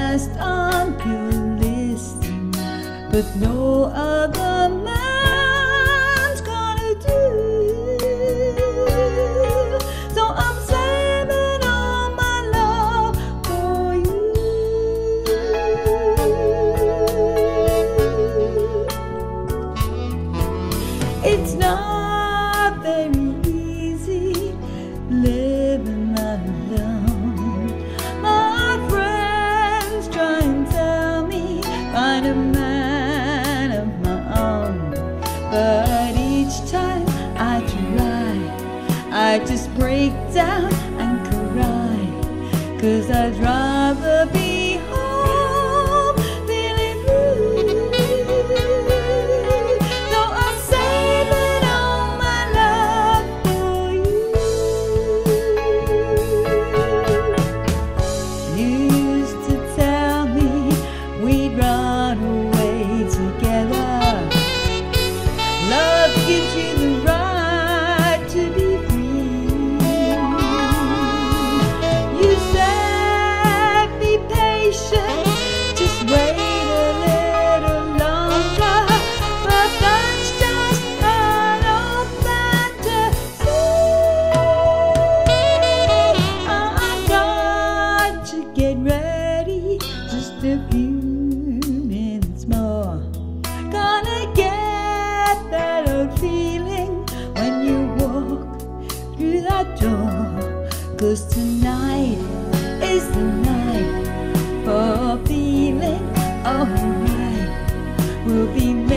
last on your list, but no other man's gonna do. So I'm saving all my love for you. It's not very easy living alone. My friends try and tell me find a man of my own, but each time I try, I just break down and cry, 'cause I'd rather be home feeling blue. So I'm saving all my love for you. You used to tell me we'd run away together. Love gives you the right to be free. You said be patient, just wait a little longer, but that's just an old fantasy. I've got to get ready, just a few minutes more. Gonna get that old feeling when you walk through that door, 'cause tonight is the night for feeling alright. We'll be